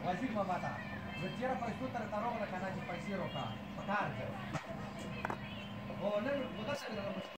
وزیر بابا ته زه چېرې پیسو ته راته راغله که نه چې پیسې راکړه په کار ځه خو نن خو داسې